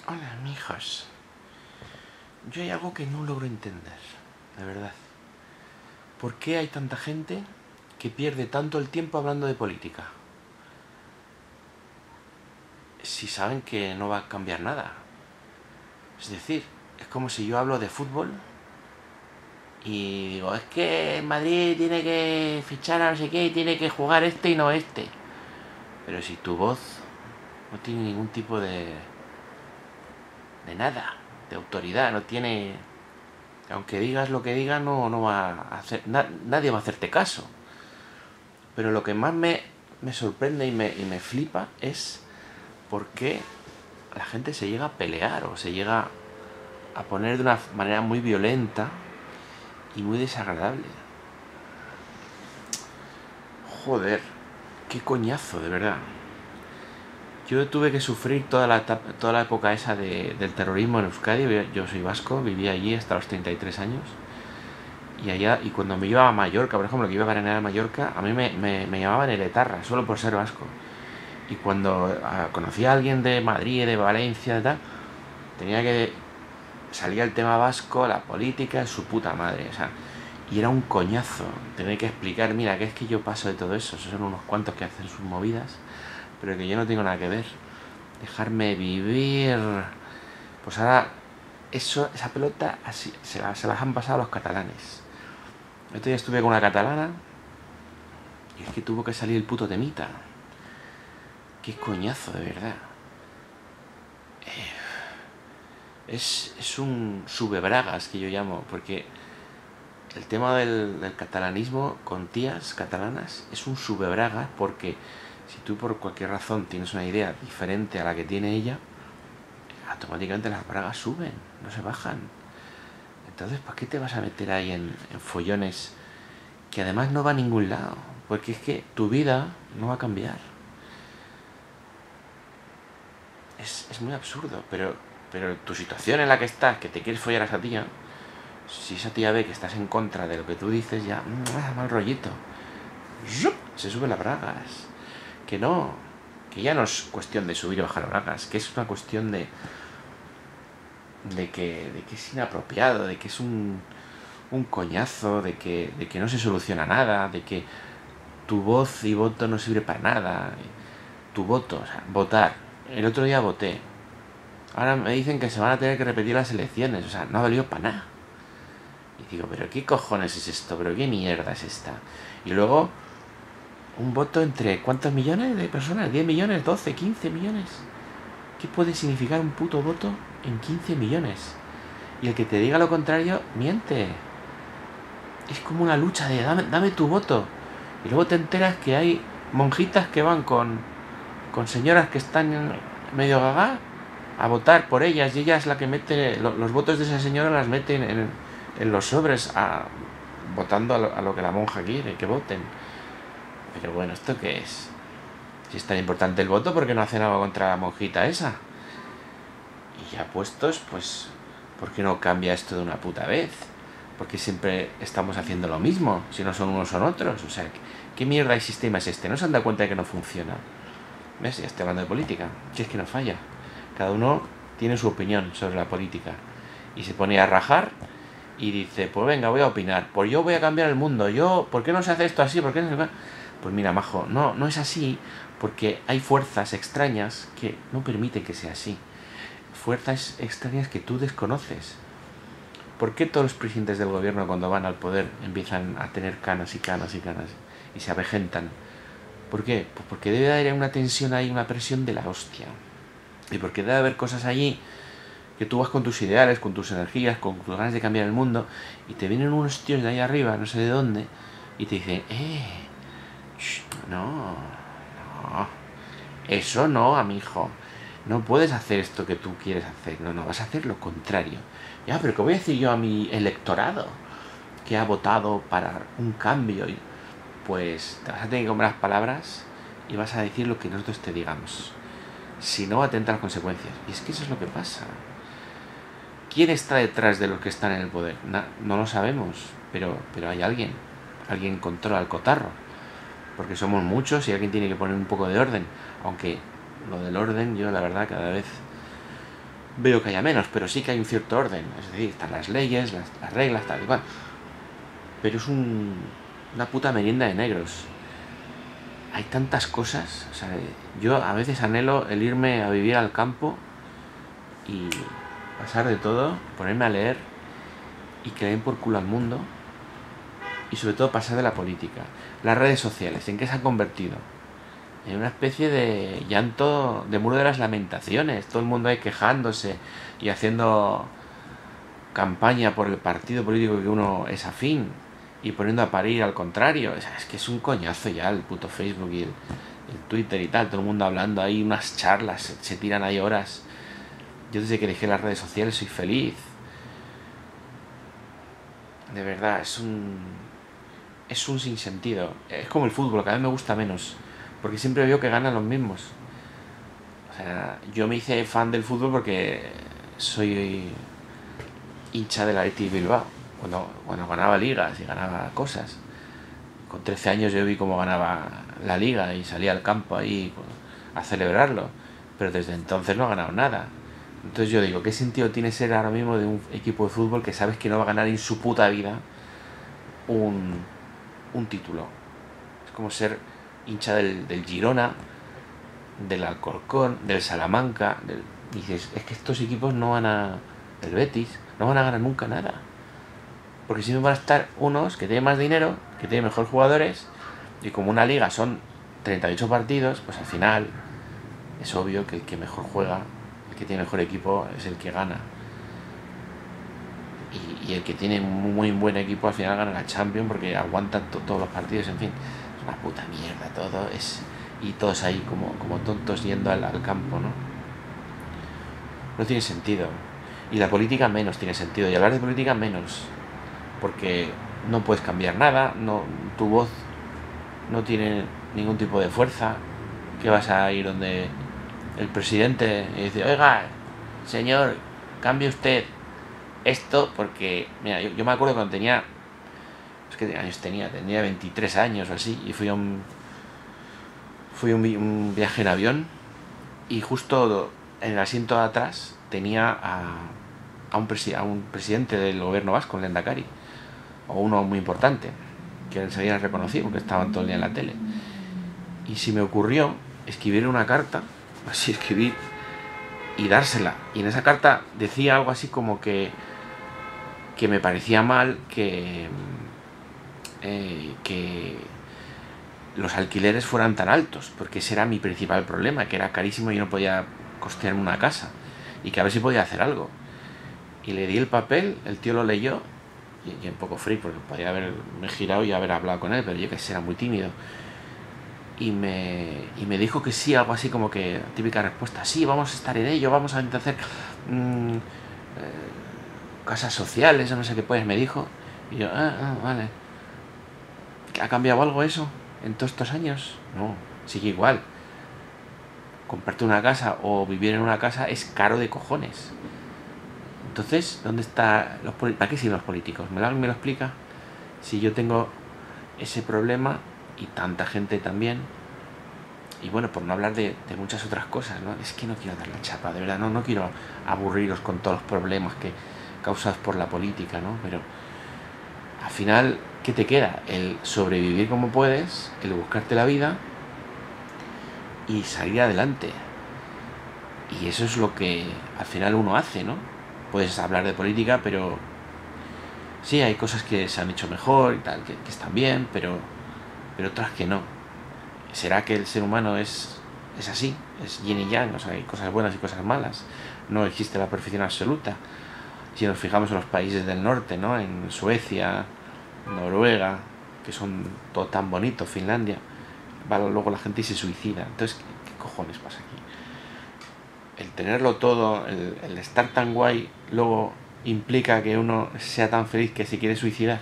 Hola, mijos. Yo hay algo que no logro entender, de verdad. ¿Por qué hay tanta gente que pierde tanto el tiempo hablando de política? Si saben que no va a cambiar nada. Es decir, es como si yo hablo de fútbol y digo, es que Madrid tiene que fichar a no sé qué y tiene que jugar este y no este. Pero si tu voz no tiene ningún tipo de nada, de autoridad, no tiene... Aunque digas lo que digas, no va a hacer... nadie va a hacerte caso. Pero lo que más me sorprende y me flipa es por qué la gente se llega a pelear o se llega a poner de una manera muy violenta y muy desagradable. Joder, qué coñazo, de verdad. Yo tuve que sufrir toda la época esa del terrorismo en Euskadi. Yo soy vasco, viví allí hasta los 33 años. Y allá, y cuando me iba a Mallorca, por ejemplo, que iba a veranear a Mallorca, a mí me llamaban el etarra, solo por ser vasco. Y cuando conocí a alguien de Madrid, de Valencia, de tal, tenía que... salía el tema vasco, la política, su puta madre, o sea... Y era un coñazo tener que explicar, mira, que es que yo paso de todo eso, esos son unos cuantos que hacen sus movidas, pero que yo no tengo nada que ver. Dejarme vivir... Pues ahora, esa pelota así, se las han pasado a los catalanes. El otro día estuve con una catalana y es que tuvo que salir el puto temita. Qué coñazo, de verdad. Es un sube-bragas que yo llamo, porque el tema del catalanismo con tías catalanas es un sube-bragas, porque si tú por cualquier razón tienes una idea diferente a la que tiene ella, automáticamente las bragas suben, no se bajan. Entonces, ¿para qué te vas a meter ahí en follones que además no va a ningún lado? Porque es que tu vida no va a cambiar. Es muy absurdo, pero tu situación en la que estás, que te quieres follar a esa tía, si esa tía ve que estás en contra de lo que tú dices, ya, mal rollito. Se suben las bragas. Que no, que ya no es cuestión de subir y bajar bragas, que es una cuestión de que es inapropiado, de que es un coñazo, de que no se soluciona nada, de que tu voz y voto no sirve para nada. Tu voto, o sea, votar. El otro día voté. Ahora me dicen que se van a tener que repetir las elecciones, o sea, no ha valido para nada. Y digo, pero ¿qué cojones es esto? ¿Pero qué mierda es esta? Y luego, un voto entre ¿cuántos millones de personas? ¿10 millones? ¿12? ¿15 millones? ¿Qué puede significar un puto voto en 15 millones? Y el que te diga lo contrario, miente. Es como una lucha de dame tu voto. Y luego te enteras que hay monjitas que van con señoras que están medio gaga a votar por ellas, y ella es la que mete los votos de esa señora, las mete en los sobres votando a lo que la monja quiere que voten. Pero bueno, ¿esto qué es? Si es tan importante el voto, ¿por qué no hacen algo contra la monjita esa? Y ya puestos, pues, ¿por qué no cambia esto de una puta vez? Porque siempre estamos haciendo lo mismo, si no son unos son otros. O sea, ¿qué mierda de sistema es este? ¿No se han dado cuenta de que no funciona? ¿Ves? Ya estoy hablando de política. Si es que no falla. Cada uno tiene su opinión sobre la política. Y se pone a rajar y dice, pues venga, voy a opinar. Pues yo voy a cambiar el mundo. ¿Por qué no se hace esto así? ¿Por qué no se hace? Pues mira, majo, no es así, porque hay fuerzas extrañas que no permiten que sea así. Fuerzas extrañas que tú desconoces. ¿Por qué todos los presidentes del gobierno, cuando van al poder, empiezan a tener canas y canas y canas y se avejentan? ¿Por qué? Pues porque debe de haber una tensión ahí, una presión de la hostia. Y porque debe haber cosas allí que tú vas con tus ideales, con tus energías, con tus ganas de cambiar el mundo, y te vienen unos tíos de ahí arriba, no sé de dónde, y te dicen, no, eso no, amigo. No puedes hacer esto que tú quieres hacer. No, vas a hacer lo contrario. Ya, pero ¿qué voy a decir yo a mi electorado que ha votado para un cambio? Pues te vas a tener que comer las palabras y vas a decir lo que nosotros te digamos. Si no, atenta a las consecuencias. Y es que eso es lo que pasa. ¿Quién está detrás de los que están en el poder? No lo sabemos, pero hay alguien. Alguien controla el cotarro. Porque somos muchos y alguien tiene que poner un poco de orden. Aunque lo del orden, yo la verdad cada vez veo que haya menos, pero sí que hay un cierto orden. Es decir, están las leyes, las reglas, tal y cual. Pero es una puta merienda de negros. Hay tantas cosas. O sea, yo a veces anhelo el irme a vivir al campo y pasar de todo, ponerme a leer y que le den por culo al mundo. Y sobre todo pasar de la política. Las redes sociales, ¿en qué se han convertido? En una especie de llanto de muro de las lamentaciones. Todo el mundo ahí quejándose y haciendo campaña por el partido político que uno es afín y poniendo a parir al contrario. Es que es un coñazo ya el puto Facebook y el Twitter y tal. Todo el mundo hablando ahí, unas charlas, se tiran ahí horas. Yo desde que dejé las redes sociales soy feliz. De verdad, es un sinsentido. Es como el fútbol, cada vez me gusta menos. Porque siempre veo que ganan los mismos. O sea, yo me hice fan del fútbol porque soy hincha del Athletic Bilbao. Cuando ganaba ligas y ganaba cosas. Con 13 años yo vi cómo ganaba la liga y salía al campo ahí a celebrarlo. Pero desde entonces no ha ganado nada. Entonces yo digo, ¿qué sentido tiene ser ahora mismo de un equipo de fútbol que sabes que no va a ganar en su puta vida un título? Es como ser hincha del Girona, del Alcorcón, del Salamanca. Y dices, es que estos equipos no van a... del Betis, no van a ganar nunca nada. Porque siempre van a estar unos que tienen más dinero, que tienen mejores jugadores, y como una liga son 38 partidos, pues al final es obvio que el que mejor juega, el que tiene mejor equipo, es el que gana. Y el que tiene un muy buen equipo al final gana la Champions porque aguanta todos los partidos, en fin. Es una puta mierda todo. Y todos ahí como tontos yendo al campo, ¿no? No tiene sentido. Y la política menos tiene sentido. Y hablar de política menos. Porque no puedes cambiar nada, tu voz no tiene ningún tipo de fuerza. Que vas a ir donde el presidente y dice, oiga, señor, cambie usted esto porque, mira, yo me acuerdo cuando tenía, es que años tenía 23 años o así, y fui a un viaje en avión y justo en el asiento de atrás tenía a un presidente del gobierno vasco, el Lehendakari, o uno muy importante, que se había reconocido porque estaban todo el día en la tele. Y si me ocurrió escribir una carta, así escribir y dársela. Y en esa carta decía algo así como que me parecía mal que los alquileres fueran tan altos, porque ese era mi principal problema, que era carísimo y yo no podía costearme una casa, y que a ver si podía hacer algo. Y le di el papel, el tío lo leyó, y un poco free, porque podía haberme girado y haber hablado con él, pero yo que sé, era muy tímido. Y me dijo que sí, algo así como que, típica respuesta, sí, vamos a estar en ello, vamos a intentar hacer casas sociales, o no sé qué pues, me dijo. Y yo, vale. ¿Ha cambiado algo eso en todos estos años? No, sigue igual. Comprarte una casa o vivir en una casa es caro de cojones. Entonces, ¿dónde está ¿para qué sirven los políticos? ¿Me lo explica? Si yo tengo ese problema y tanta gente también, y bueno, por no hablar de muchas otras cosas, ¿no? Es que no quiero dar la chapa, de verdad, no quiero aburriros con todos los problemas que causados por la política, ¿no? Pero al final, ¿qué te queda? El sobrevivir como puedes, el buscarte la vida y salir adelante. Y eso es lo que al final uno hace, ¿no? Puedes hablar de política, pero sí, hay cosas que se han hecho mejor y tal, que están bien, pero otras que no. ¿Será que el ser humano es así? Es yin y yang, o sea, hay cosas buenas y cosas malas. No existe la perfección absoluta. Si nos fijamos en los países del norte, ¿no? En Suecia, Noruega, que son todo tan bonitos, Finlandia, luego la gente se suicida. Entonces, ¿qué cojones pasa aquí? El tenerlo todo, el estar tan guay, luego implica que uno sea tan feliz que se quiere suicidar.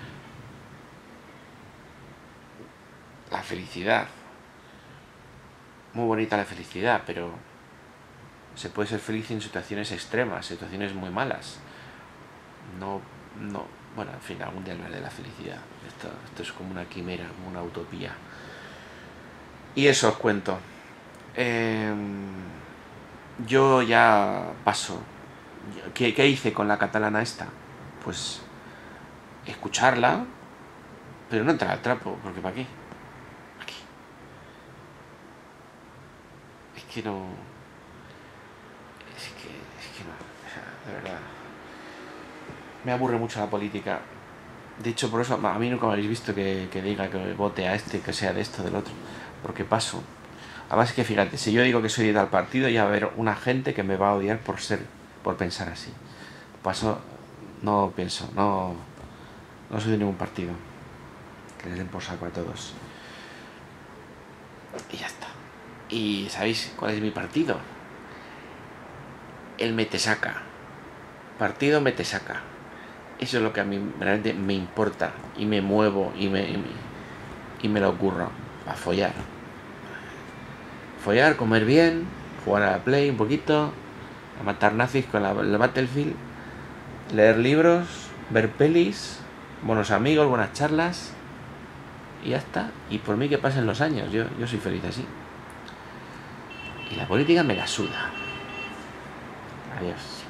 La felicidad. Muy bonita la felicidad, pero se puede ser feliz en situaciones extremas, situaciones muy malas. No, bueno, en fin, algún día hablaré de la felicidad. Esto es como una quimera, como una utopía. Y eso os cuento. yo ya paso. ¿Qué hice con la catalana esta? Pues escucharla, pero no entrar al trapo, porque ¿para qué? ¿Para qué? Es que no... Es que no. O sea, de verdad. Me aburre mucho la política. De hecho, por eso a mí nunca me habéis visto que diga que vote a este, que sea de esto, del otro. Porque paso. Además es que fíjate, si yo digo que soy de tal partido, ya va a haber una gente que me va a odiar por pensar así. Paso, no pienso, no soy de ningún partido. Que les den por saco a todos. Y ya está. ¿Y sabéis cuál es mi partido? El Metesaca. Partido Metesaca. Eso es lo que a mí realmente me importa. Y me muevo y me lo ocurro. A follar. Follar, comer bien, jugar a la Play un poquito, a matar nazis con el Battlefield, leer libros, ver pelis, buenos amigos, buenas charlas, y ya está. Y por mí que pasen los años, yo soy feliz así. Y la política me la suda. Adiós.